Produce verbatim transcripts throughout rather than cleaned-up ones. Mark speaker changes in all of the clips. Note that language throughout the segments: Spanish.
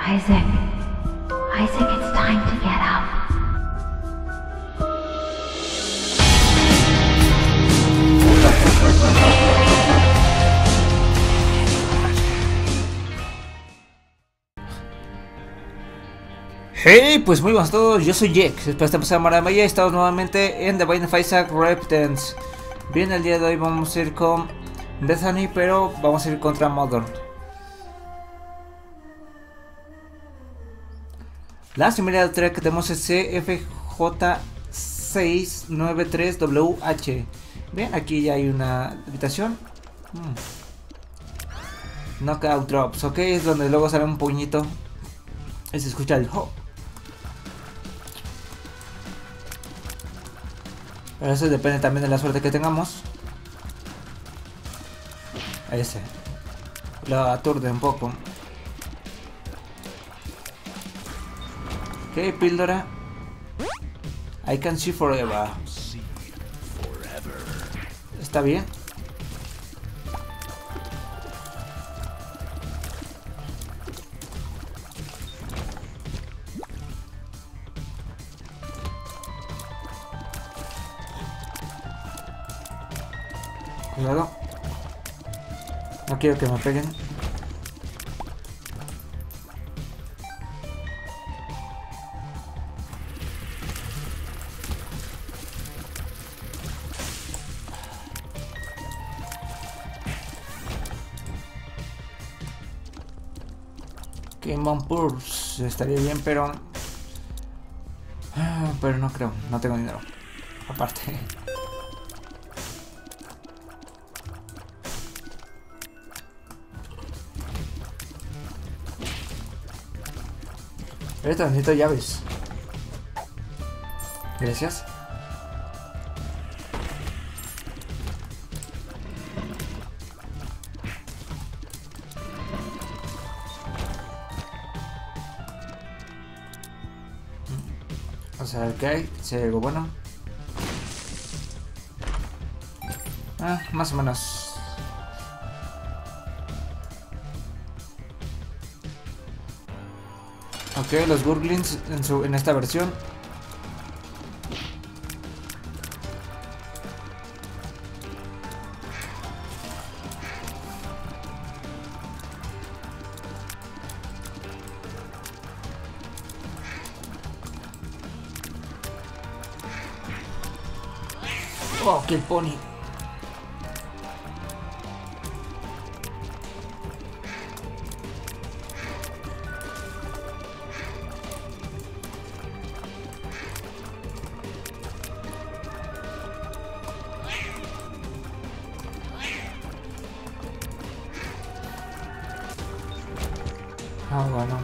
Speaker 1: Isaac. Isaac, it's time to get up.
Speaker 2: Hey, pues muy buenas a todos, yo soy Jack, espero que estén pasando maravilla y estamos nuevamente en The Binding of Isaac Repentance. Bien, el día de hoy vamos a ir con Bethany, pero vamos a ir contra Mother. La similar que tenemos es C F J seis nueve tres W H. Bien, aquí ya hay una habitación. hmm. Knockout Drops, ok, es donde luego sale un puñito y se escucha el ho. Pero eso depende también de la suerte que tengamos. Ese lo aturde un poco. Ok, píldora. I can see forever. Está bien. Cuidado. No quiero que me peguen. Game on Purse estaría bien, pero... Pero no creo, no tengo dinero. Aparte... Esto necesito llaves. Gracias. Vamos a ver qué hay. Si hay algo bueno. Ah, más o menos. Ok, los Gurglings en, su, en esta versión. Oh, qué pony. Ah, bueno.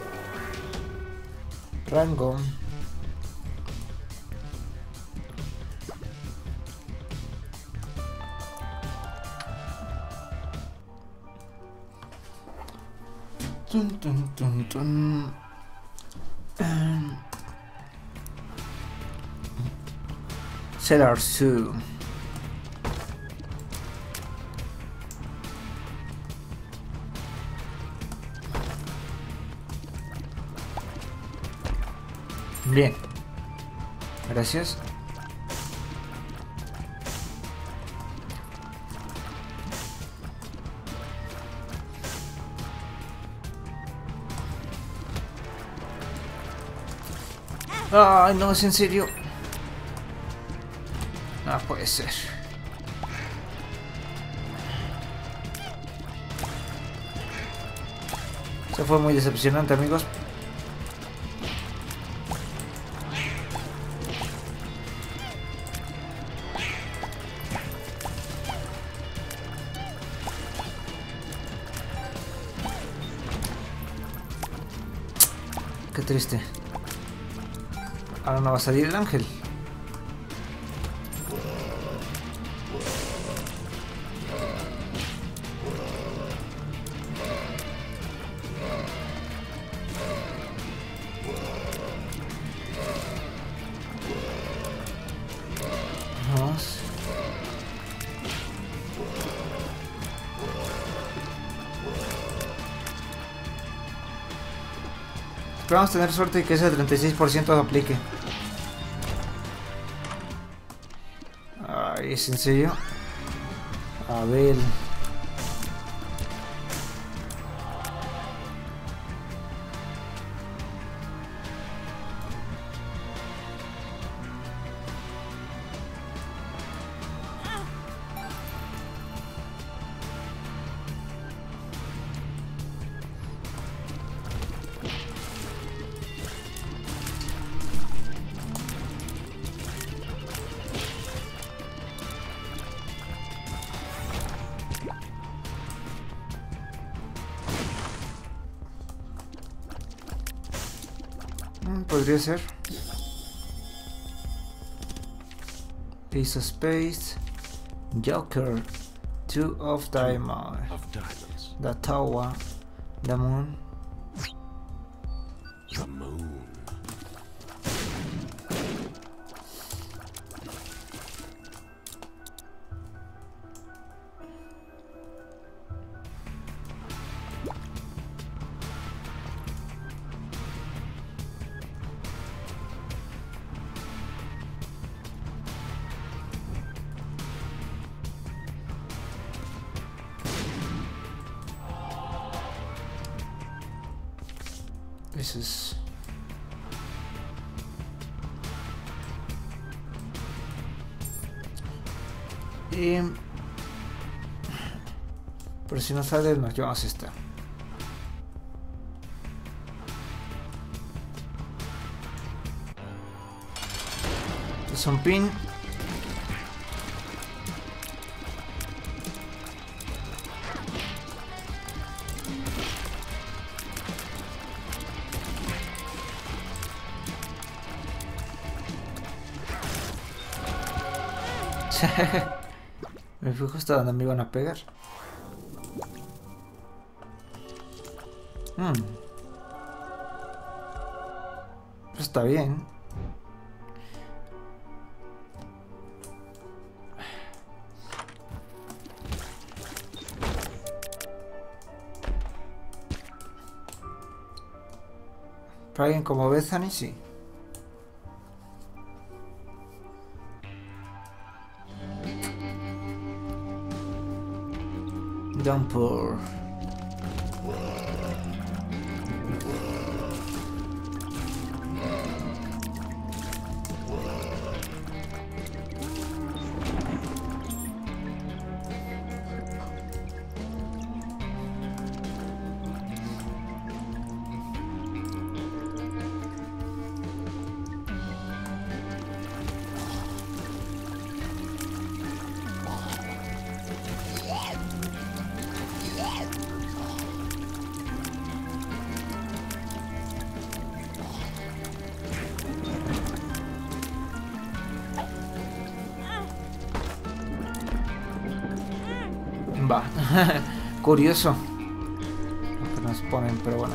Speaker 2: Rango. Tun, tun, tun, tun. Um. Cellar two. Bien, gracias. Ay, no, es en serio. No puede ser. Eso fue muy decepcionante, amigos. Qué triste. Ahora no va a salir el ángel. Vamos. Esperamos tener suerte y que ese treinta y seis por ciento aplique. Ay, ¿es en serio? A ver. Podría ser. Ace of Spades. Joker. Two of Diamonds.
Speaker 3: Of diamonds.
Speaker 2: The Tower. The Moon.
Speaker 3: The moon.
Speaker 2: This is... Y... Pero si no sale, nos llevamos esta. Es un pin. Me fui justo donde me iban a pegar. Hmm. Está bien. Para alguien como Bethany, sí. Downpour. Va. Curioso lo que nos ponen, pero bueno.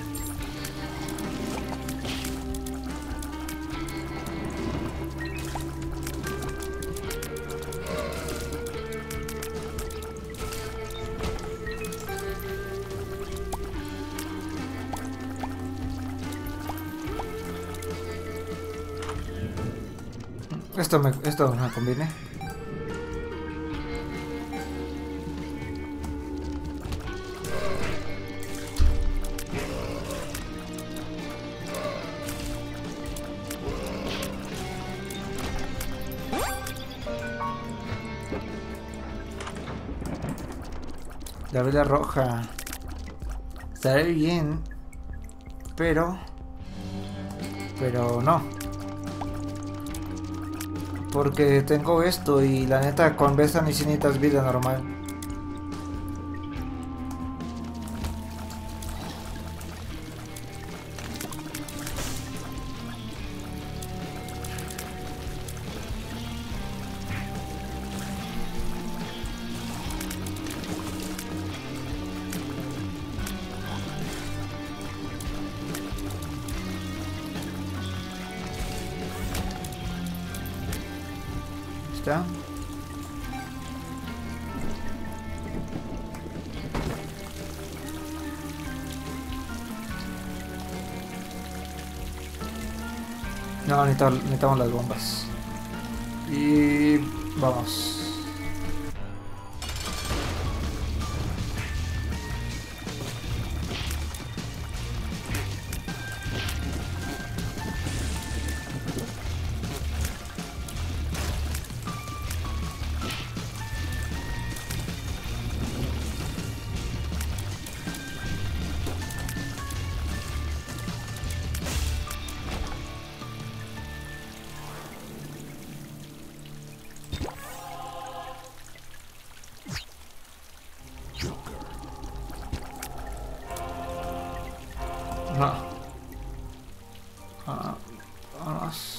Speaker 2: Esto me, esto me conviene. La vela roja estará bien, pero pero no, porque tengo esto y la neta con Bethany sí necesitas vida normal. ¿Está? No, necesitamos, necesitamos las bombas. Y vamos. No. Ah, vámonos.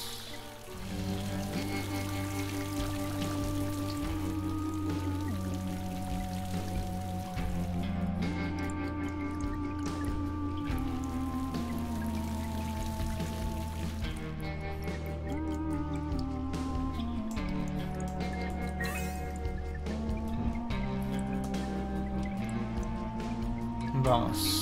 Speaker 2: Vamos.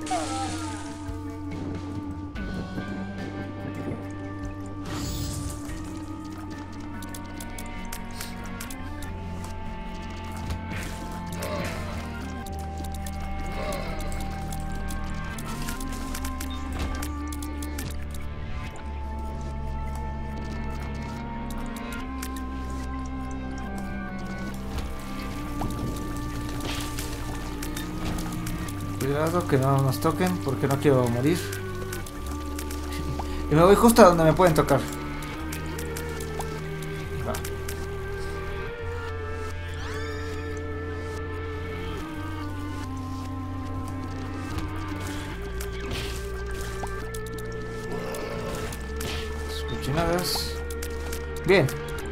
Speaker 2: Cuidado que no nos toquen porque no quiero morir. Y me voy justo a donde me pueden tocar. Va. Cochinadas. Bien.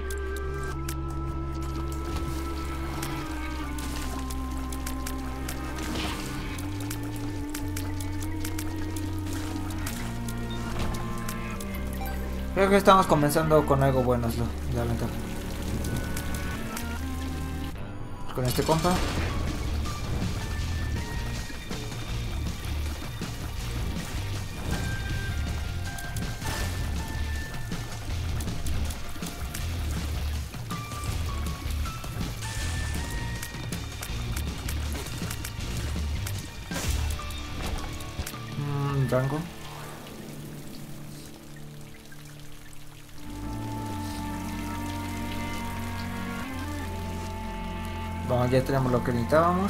Speaker 2: Creo que estamos comenzando con algo bueno, es lo, la ventaja. Con este compa. Mm, rango. Bueno, ya tenemos lo que necesitábamos.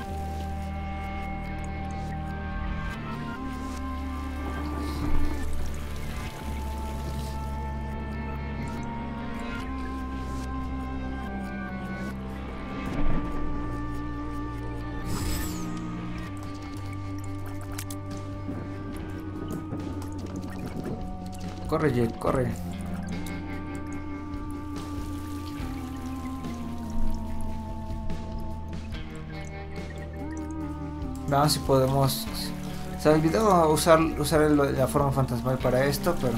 Speaker 2: Corre, Jake, corre. Veamos si podemos... Se me olvidó usar, usar el, la forma fantasmal para esto, pero...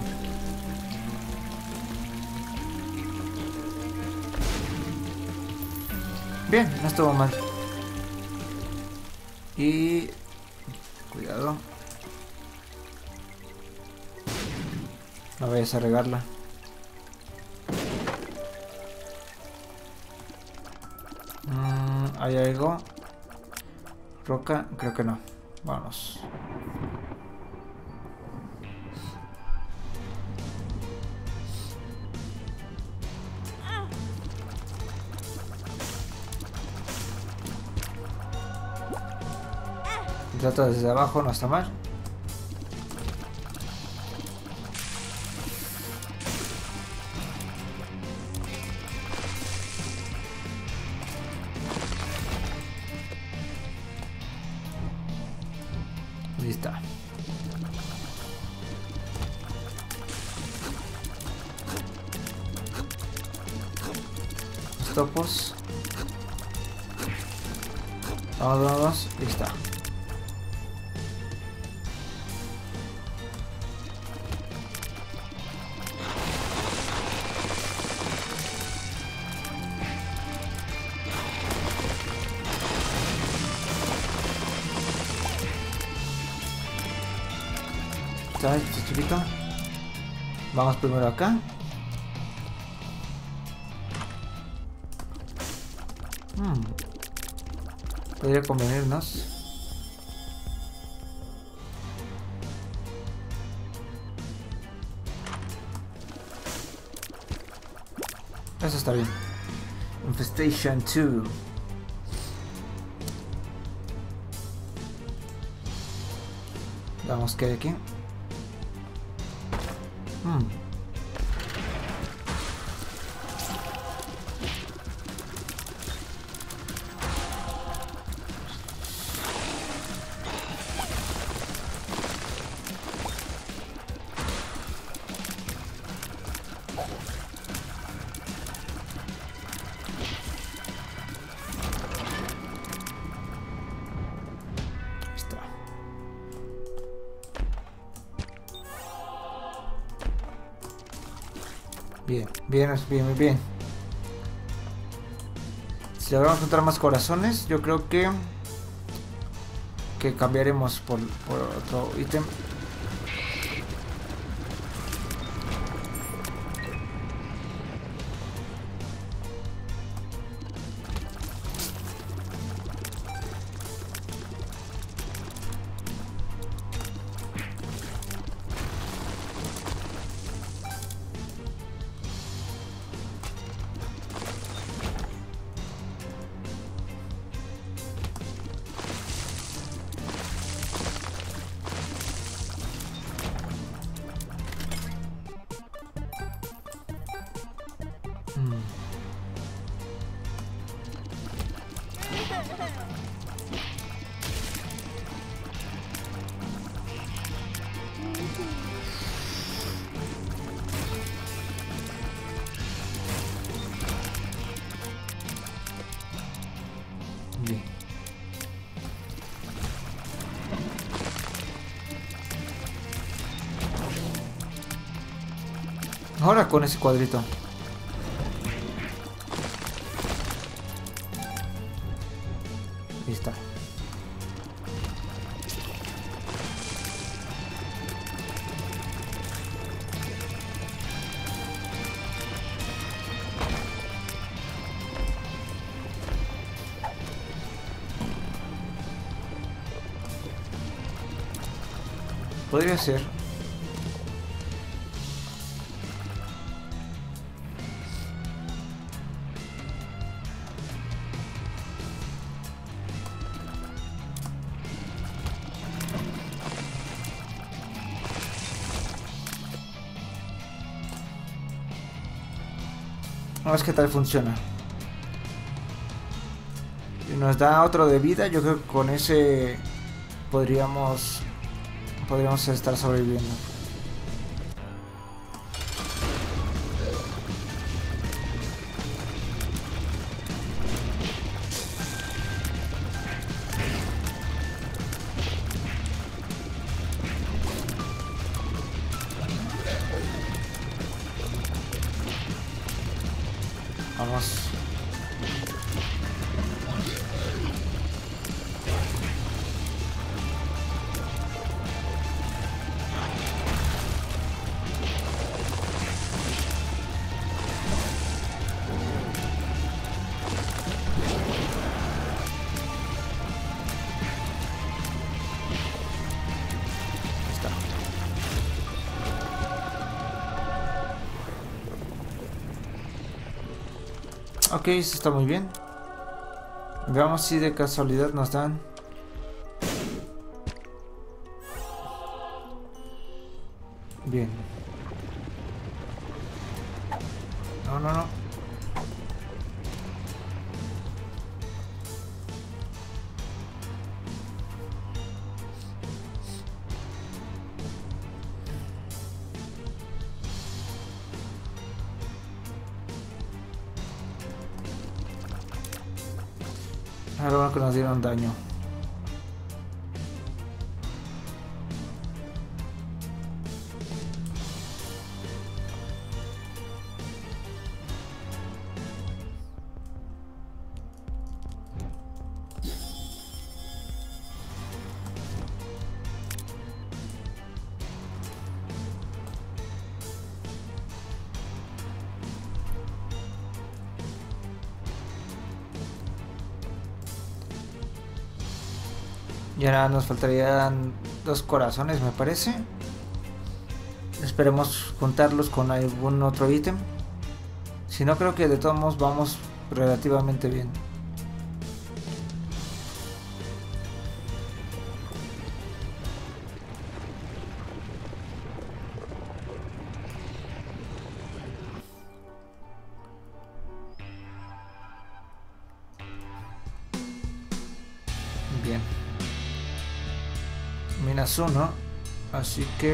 Speaker 2: Bien, no estuvo mal. Y... Cuidado. No vayas a regarla. Mm, ¿hay algo? Roca, creo que no. Vamos. Trato desde abajo, no está mal. Ahí está. Los topos. Vamos, vamos, ahí está. ¿Está este chiquito? Vamos primero acá. Hmm. Podría convenirnos. Eso está bien. Infestation dos. Vamos que hay aquí. Hmm. Bien, bien, bien, bien. Si logramos encontrar más corazones, yo creo que que cambiaremos por, por otro ítem. Bien. Ahora con ese cuadrito. Ahí está. Podría ser. Vamos a ver qué tal funciona. Si nos da otro de vida, yo creo que con ese podríamos podríamos estar sobreviviendo. Vamos. Ok, eso está muy bien. Veamos si de casualidad nos dan. Bien. No, no, no. Ahora bueno que nos dieron daño. Ya nos faltarían dos corazones, me parece. Esperemos juntarlos con algún otro ítem. Si no, creo que de todos modos vamos relativamente bien. Bien. Minas uno. Así que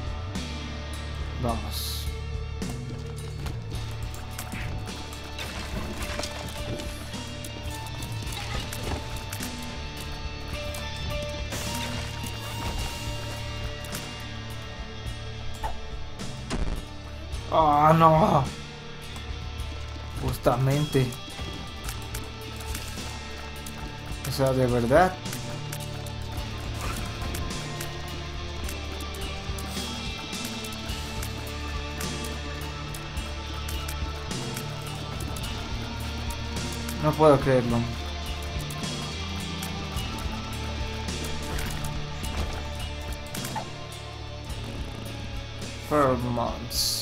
Speaker 2: vamos. ¡Ah, no! Justamente. O sea, de verdad. No puedo creerlo. Pheromones.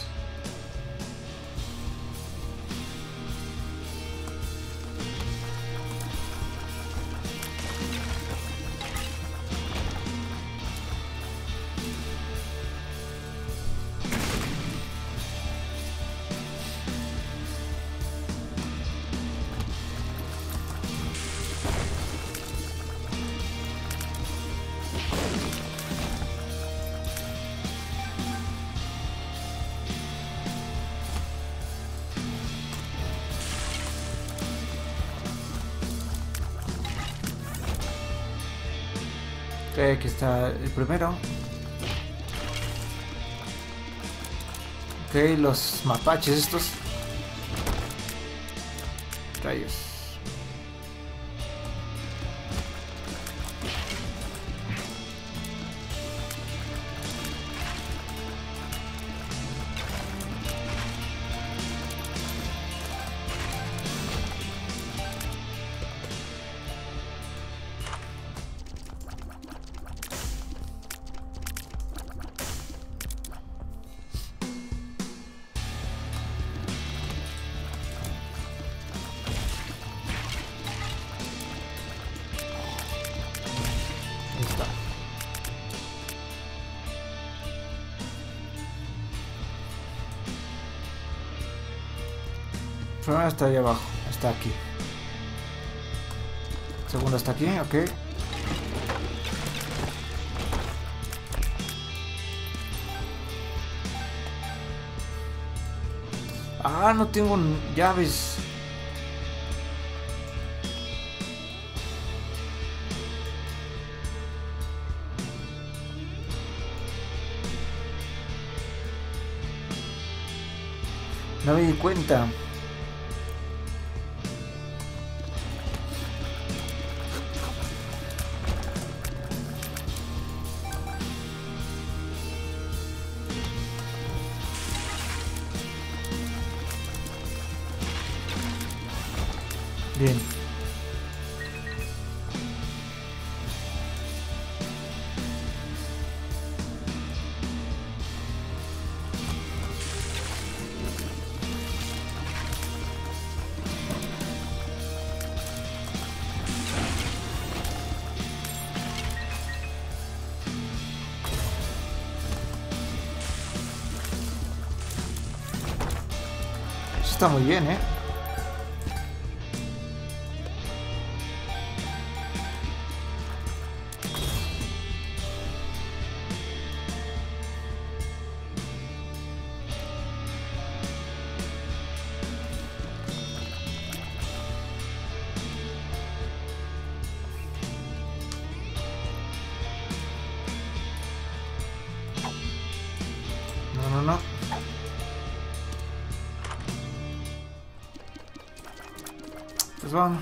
Speaker 2: Ok, aquí está el primero. Ok, los mapaches estos. Rayos. Primero está ahí abajo, está aquí. Segundo está aquí, ok. Ah, no tengo llaves. No me di cuenta. Bien. Eso está muy bien, ¿eh? No, no, no. Pues vamos.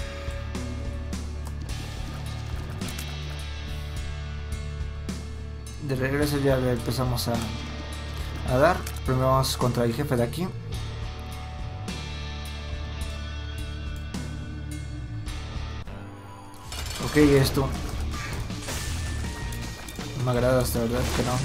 Speaker 2: De regreso ya le empezamos a, a dar. Primero vamos contra el jefe de aquí. Ok, esto. me agradas, de verdad que no.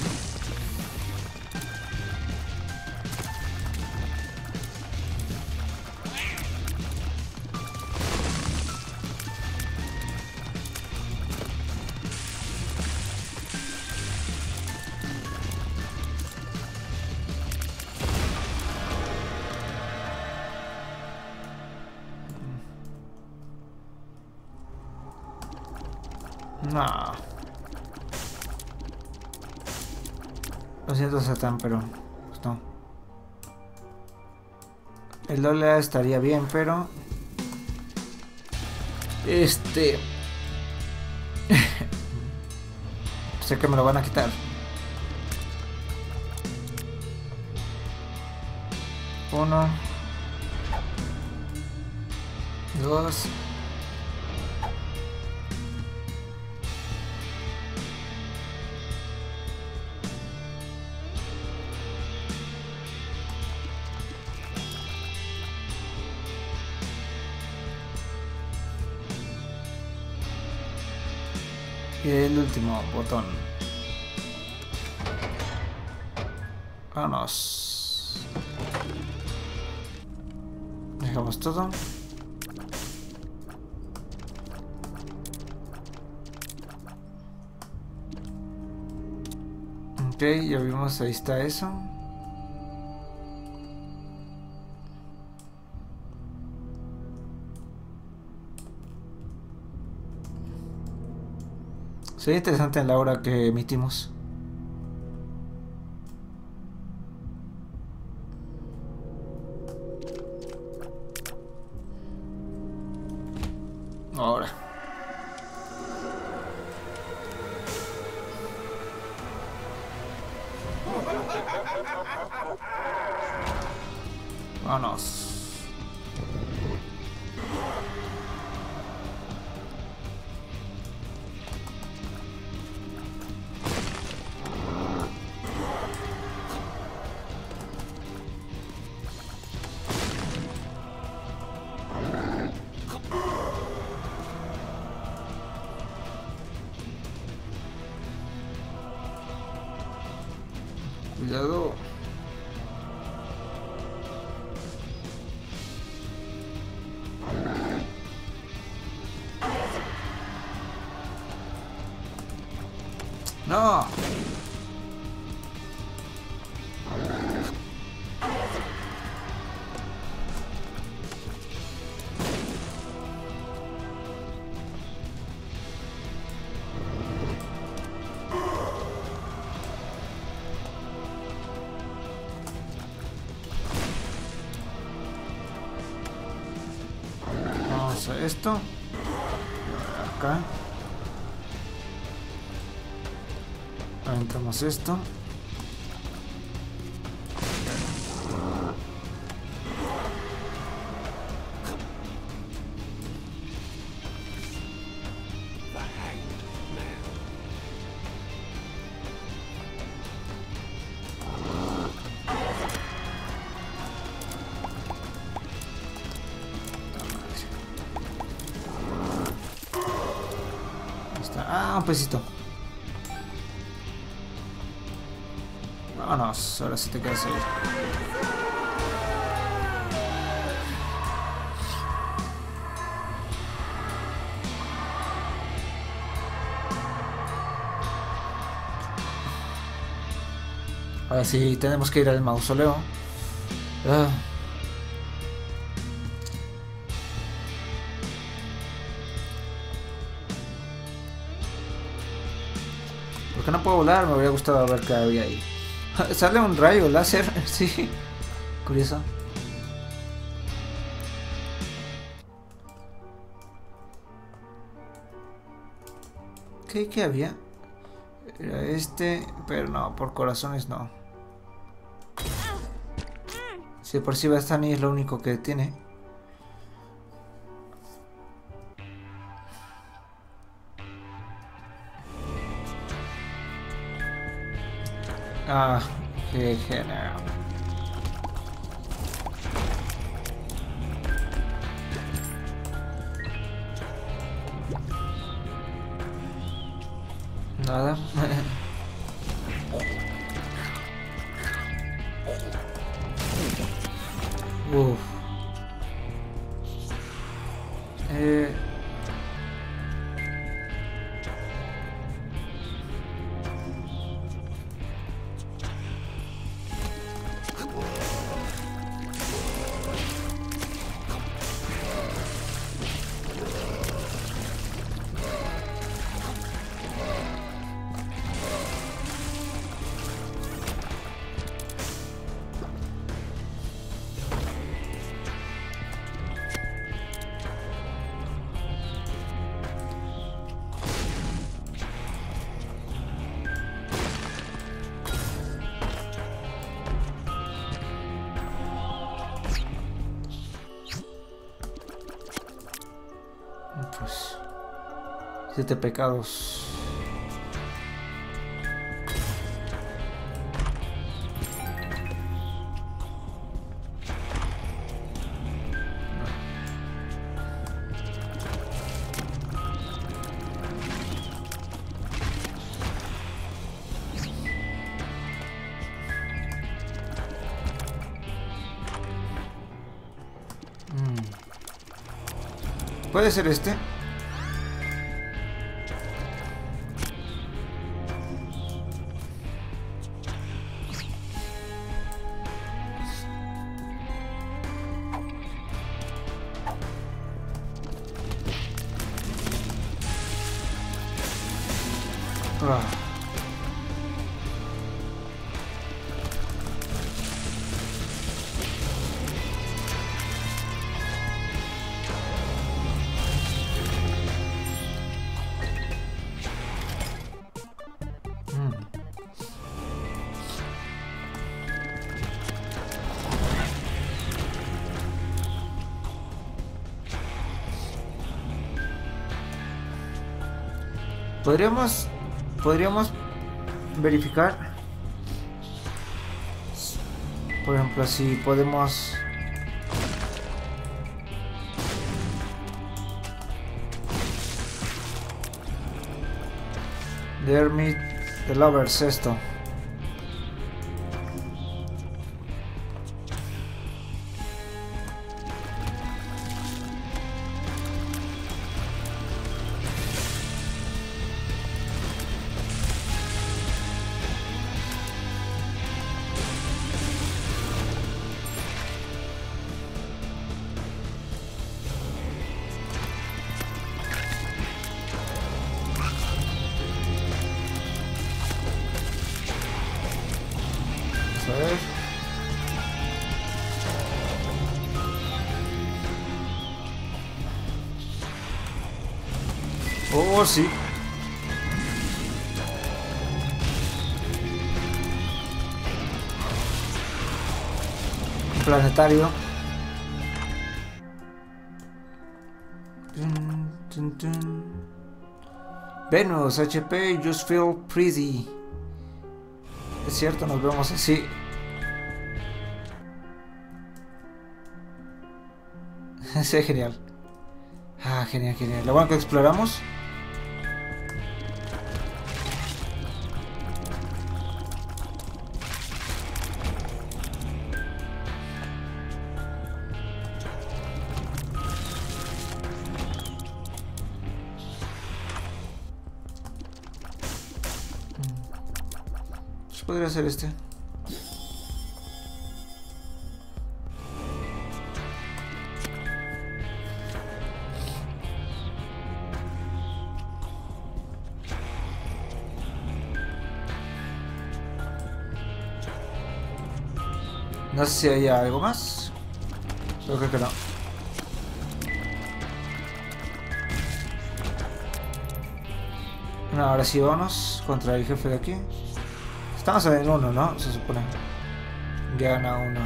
Speaker 2: No. Lo siento, Satán, pero pues no. El doble A estaría bien, pero este sé que me lo van a quitar. Uno, dos. Y el último botón. Vámonos. Dejamos todo. Ok, ya vimos, ahí está eso. Sería interesante la hora que emitimos. Ahora. Vámonos. Cuidado. No. Vamos a esto. Acá. Aventamos esto. Ah, un pesito. Vámonos, ahora sí te quedas ahí. Ahora sí tenemos que ir al mausoleo. Ah. ¿Por qué no puedo volar? Me habría gustado ver qué había ahí. Sale un rayo láser, sí. Curioso. ¿Qué, qué había? Era este, pero no, por corazones no. Si por si Bastani es lo único que tiene. Ah, qué genial. Nada. Uf. Eh... Pues... Siete pecados. ¿Puede ser este? Ah. Podríamos, podríamos verificar, por ejemplo, si podemos The Hermit, The Lovers, esto. A ver. Oh, sí. Un planetario. Dun, dun, dun. Venus, H P, just feel pretty. Es cierto, nos vemos así. Sí, genial. Ah, genial, genial. Lo bueno que exploramos. Pues podría ser este. No sé si hay algo más. Yo creo que no. Bueno, ahora sí vamos contra el jefe de aquí. Estamos en uno, ¿no? Se supone. Gana uno.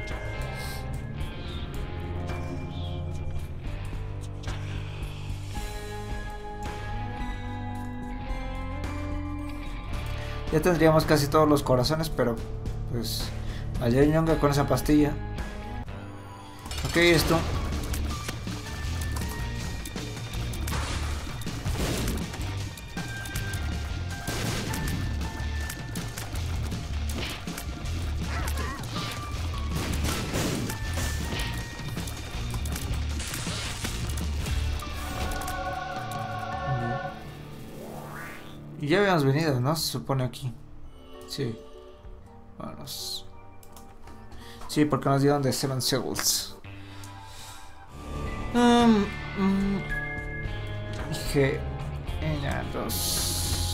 Speaker 2: Ya tendríamos casi todos los corazones, pero pues... Ayer ñonga con esa pastilla. Ok, esto. Y ya habíamos venido, ¿no? Se supone aquí. Sí. Vámonos. Sí, porque nos dieron de Seven Seagulls. Um, um, G. N dos.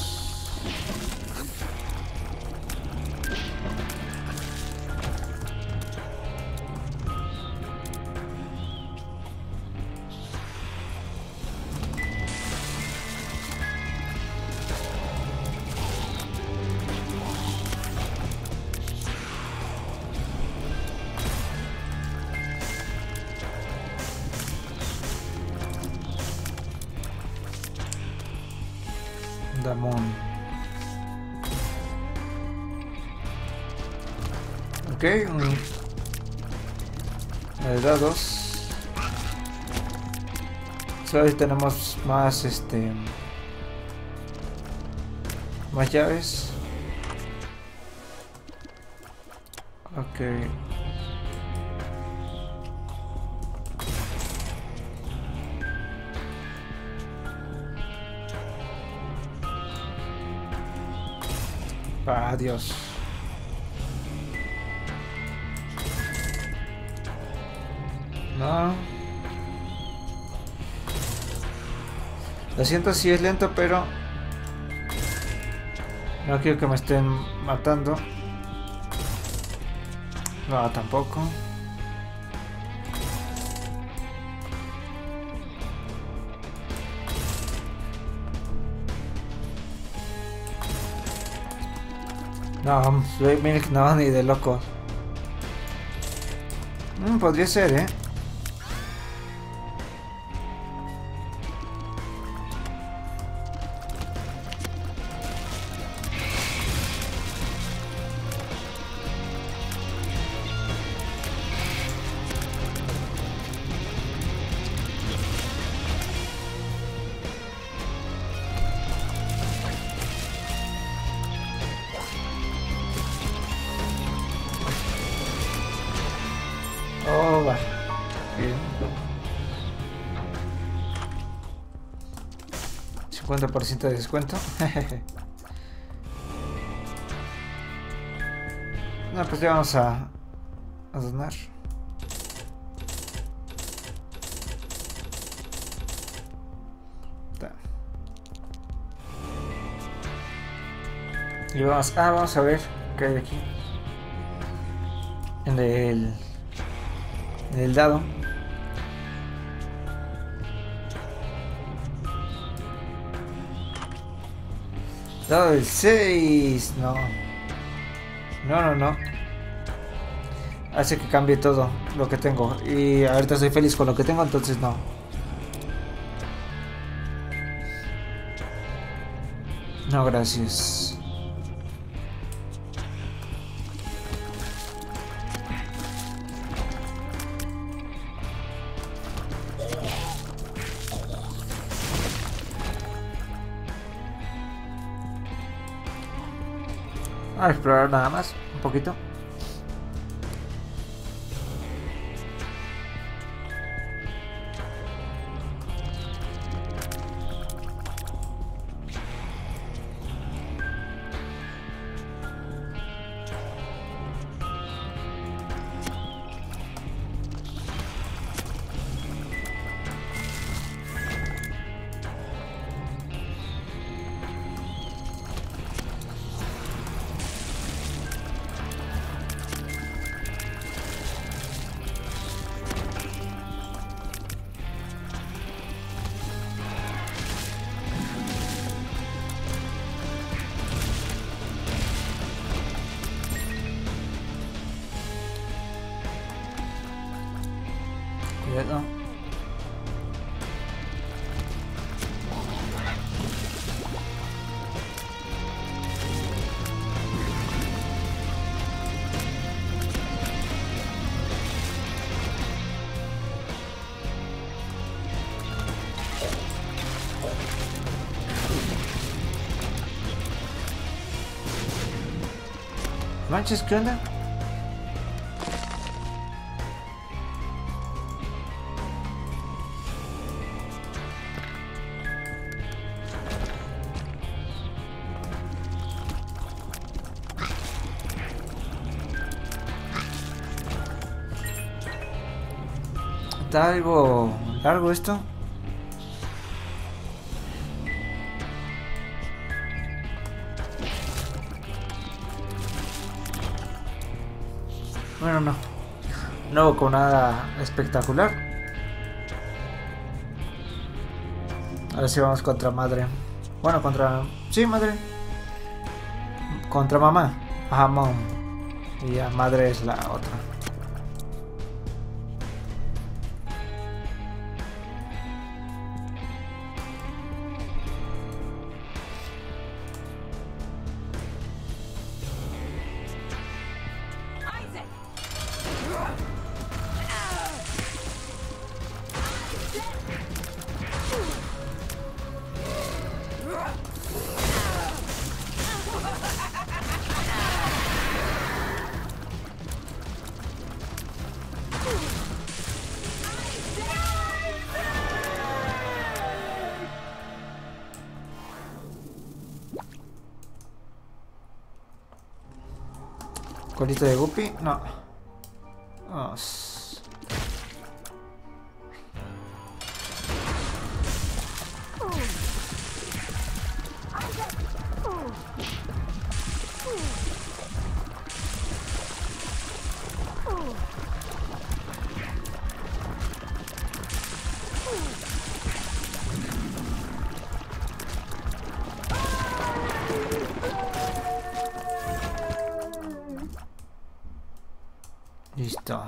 Speaker 2: Damon. Ok, un... de dados. Solo tenemos más este... más llaves. Ok. Adiós. No. Lo siento si es lento, pero no quiero que me estén matando. No, tampoco. No, Milk no, ni de loco. Mm, podría ser, ¿eh? Oh, va. Bien. cincuenta por ciento de descuento. No, pues ya vamos a, a donar. Ta. Y vamos, ah, vamos a ver qué hay aquí. En el, en el dado. Dado del seis. No. No, no, no. Hace que cambie todo lo que tengo. Y ahorita soy feliz con lo que tengo, entonces no. No, gracias. A explorar nada más, un poquito. Cuidado. Manches, ¿qué onda? Está algo largo esto. Bueno, no. No con nada espectacular. A ver si vamos contra madre. Bueno, contra... Sí, madre. Contra mamá. Ajá, mom. Y ya, madre es la otra. Colito de Guppy, no. Vamos. Listo.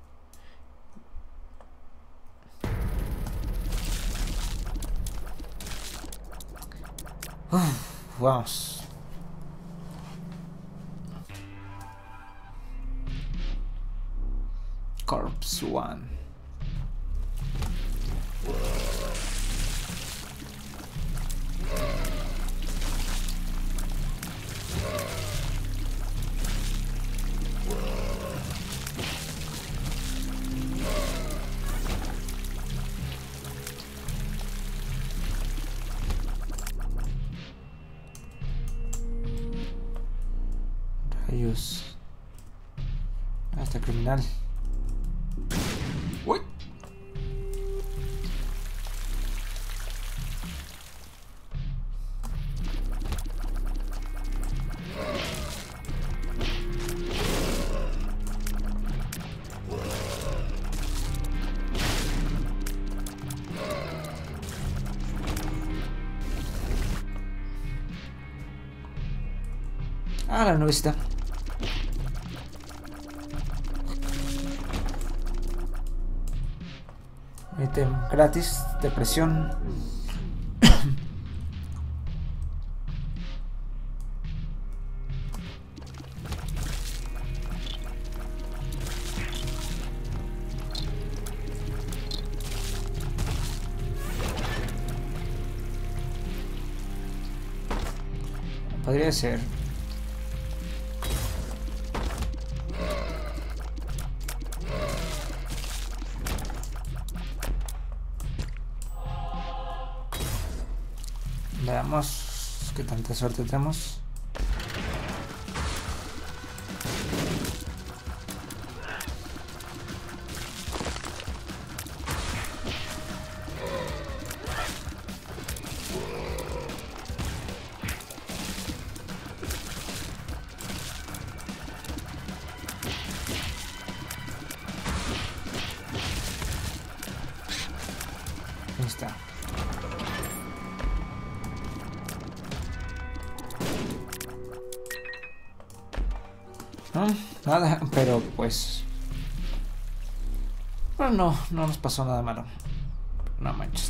Speaker 2: Uf, vamos. Corpse One. Rayos. Hasta criminal. Uy. Ah, la nubecita. Ítem gratis, depresión. Podría ser. Veamos qué tanta suerte tenemos. Ahí está. No, nada, pero pues... Bueno, no, no nos pasó nada malo. No manches.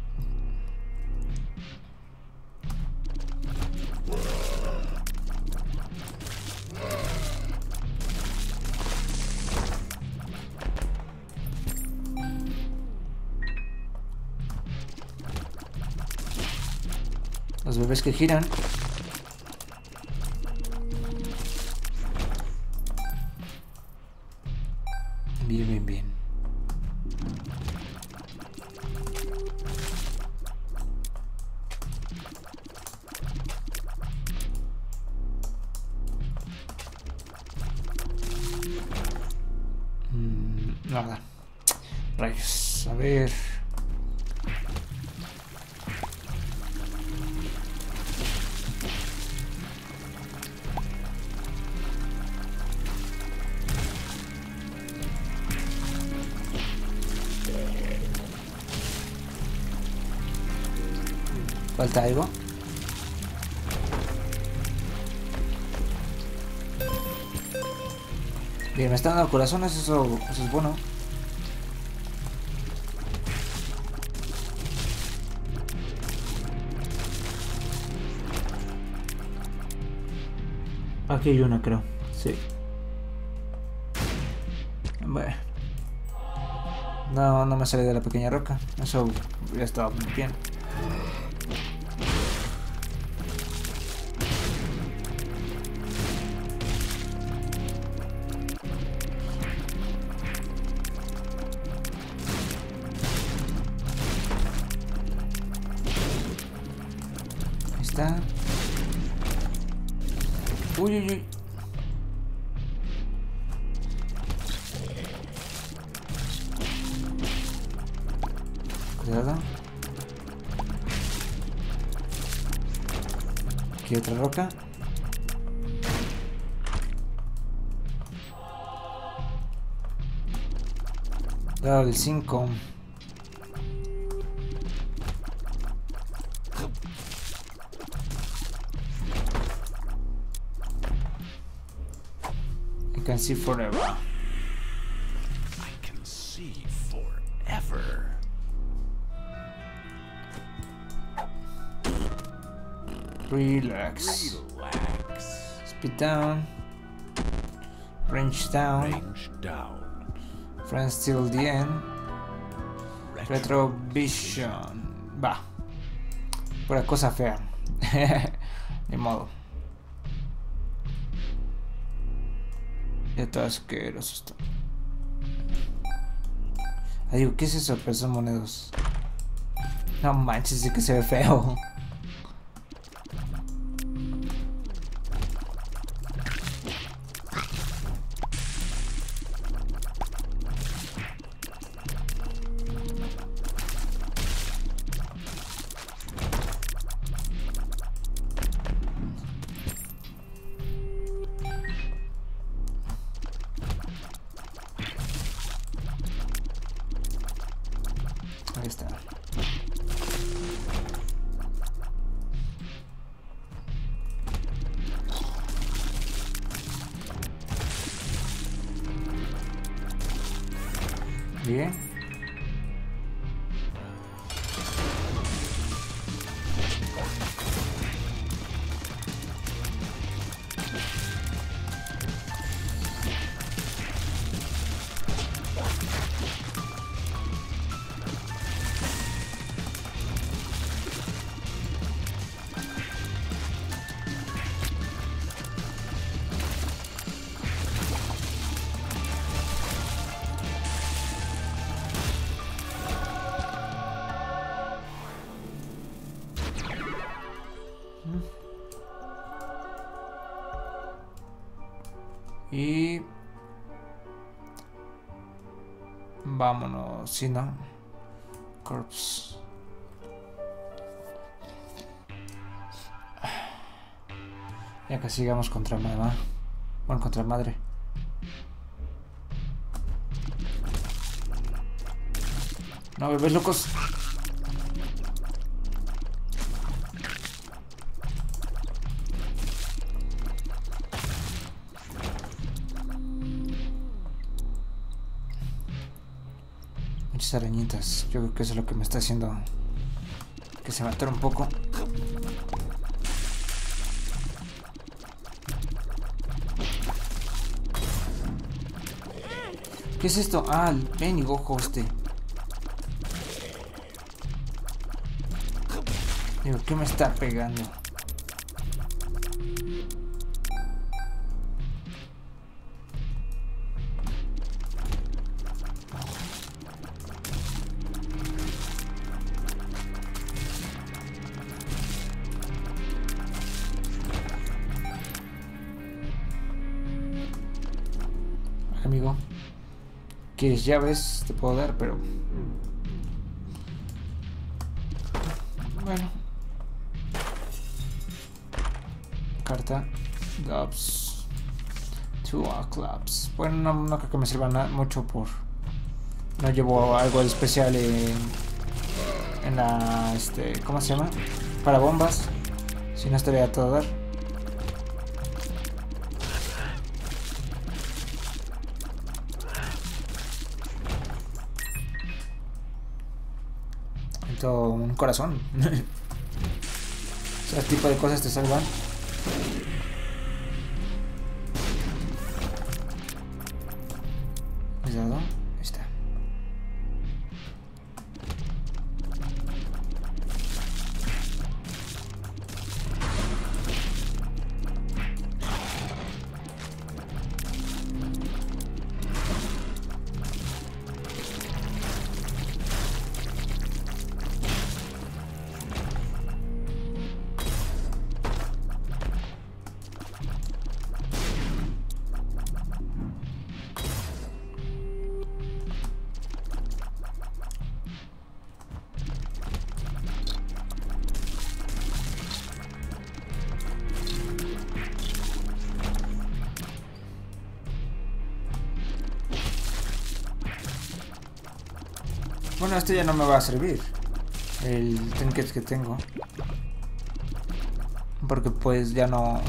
Speaker 2: Los bebés que giran. Bien, bien, bien. Mm, nada. Rayos, a ver. ¿Falta algo? Bien, me están dando corazones, eso, eso es bueno. Aquí hay una, creo. Sí. Bueno. No, no me sale de la pequeña roca. Eso ya estaba muy bien. Ahí está. Uy, uy, uy. Cuidado. Aquí otra roca. Dale el cinco. I can see forever.
Speaker 3: I can see forever.
Speaker 2: Relax.
Speaker 3: Relax.
Speaker 2: Speed down. Range down.
Speaker 3: Range down.
Speaker 2: Friends till the end.
Speaker 3: Retro.
Speaker 2: Retrovision. Va. Pura cosa fea. Ni modo. Ya todo asqueroso esto. Ah, digo, ¿qué es eso? Pero son monedas. No manches, sí que se ve feo. Ahí está. Bien. Y vámonos, si no, corpse. Ya casi llegamos contra mamá. Bueno, contra madre. No, bebés locos. Muchas arañitas. Yo creo que eso es lo que me está haciendo que se me atore un poco. ¿Qué es esto? Ah, el mendigo este. Digo, ¿qué me está pegando? Amigo. quieres llaves, te puedo dar, pero... Bueno. Carta. Gobs. Two clubs. Bueno, no, no creo que me sirva nada, mucho por... No llevo algo especial en... En la... Este... ¿Cómo se llama? Para bombas. Si no estaría a todo dar. Todo un corazón. Ese tipo de cosas te salvan. Cuidado. Ahí está. Bueno, este ya no me va a servir. El trinket que tengo. Porque pues ya no...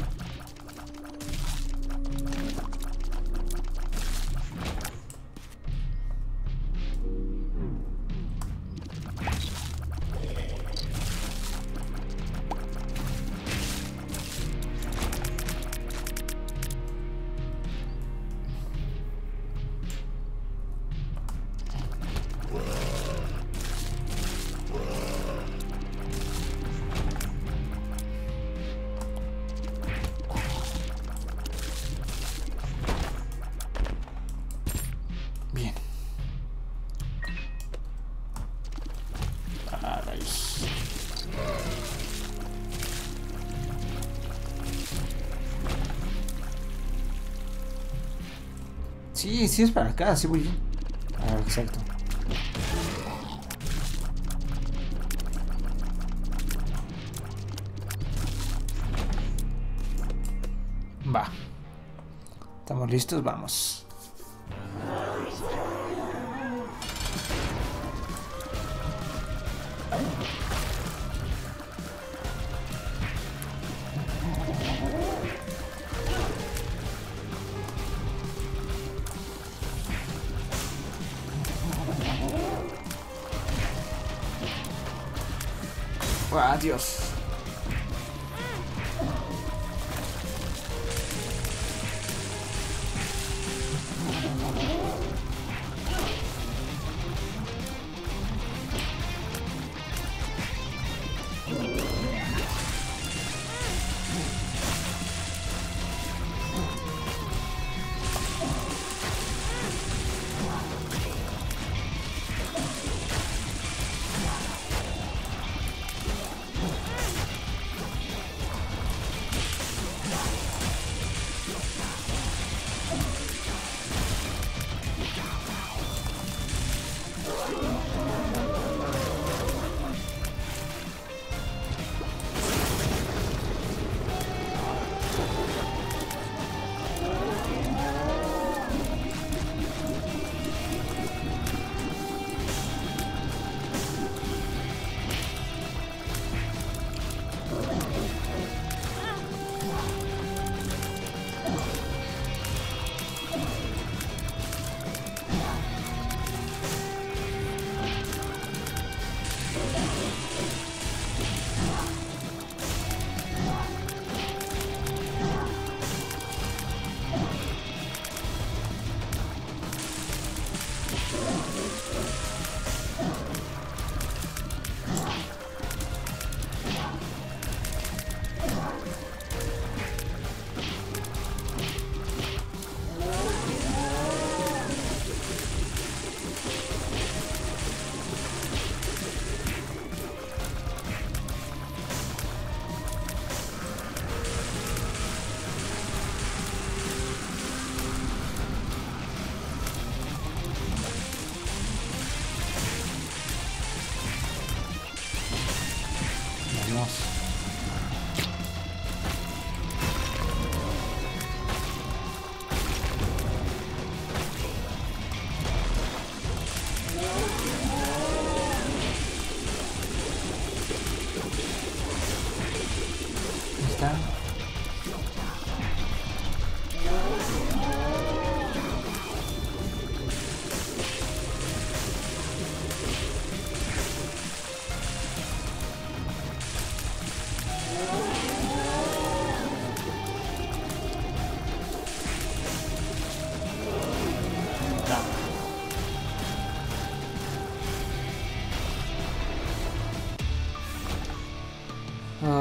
Speaker 2: Bien. Ah, rayos. Sí, sí es para acá, sí voy bien. Ah, exacto. Va. ¿Estamos listos? Vamos. ¡Ah, Dios!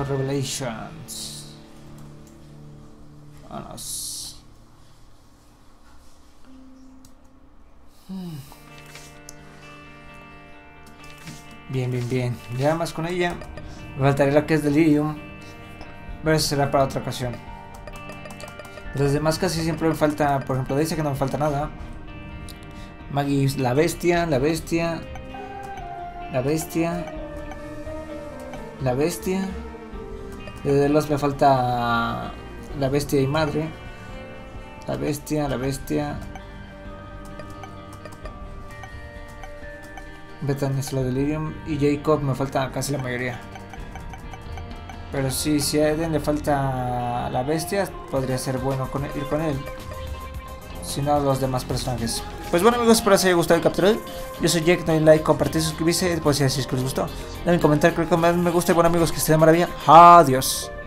Speaker 2: Revelations. Vámonos. Bien, bien, bien. Ya más con ella. Me faltaría la que es Delirium. Pero eso será para otra ocasión. De los demás casi siempre me falta. Por ejemplo, dice que no me falta nada. Maggie, la bestia, la bestia. La bestia. La bestia. De los me falta la bestia y madre. La bestia, la bestia. Bethany es la Delirium. Y Jacob me falta casi la mayoría. Pero sí, si a Eden le falta la bestia, podría ser bueno con él, ir con él. Si no, los demás personajes. Pues bueno, amigos, espero que os haya gustado el capítulo. Yo soy Jake, no hay like, compartir, suscribirse. Pues si así es que os gustó, denme un comentario, creo que más me gusta. Y bueno, amigos, que estén de maravilla. Adiós.